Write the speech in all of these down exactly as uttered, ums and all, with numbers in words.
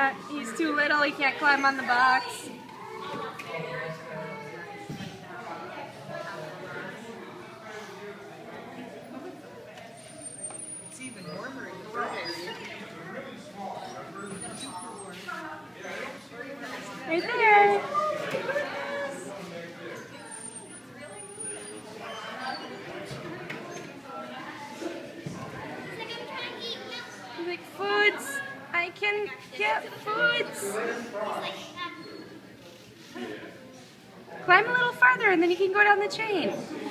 Yeah, he's too little, he can't climb on the box. It's even warmer in the front area. Right there. He's like, foods. I can get foods. Climb a little farther and then you can go down the chain.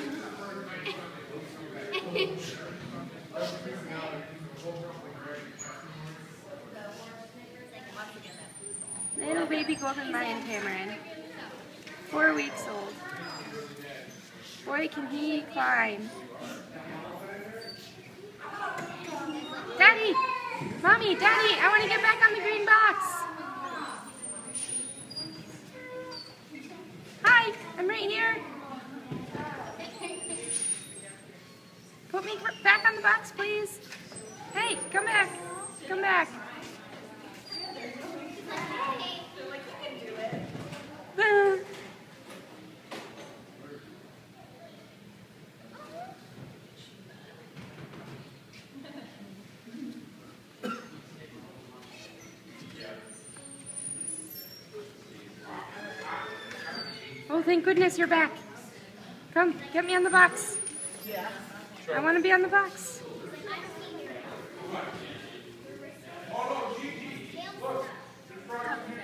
Little baby golden lion tamarin. Four weeks old. Boy, can he climb. Daddy! Mommy, Daddy, I want to get back on the green box. Hi, I'm right here. Put me back on the box, please. Hey, come back. Come back. Uh. Oh, thank goodness you're back. Come, get me on the box. Yeah. I want to be on the box. Oh no, Gigi, look, in front of you.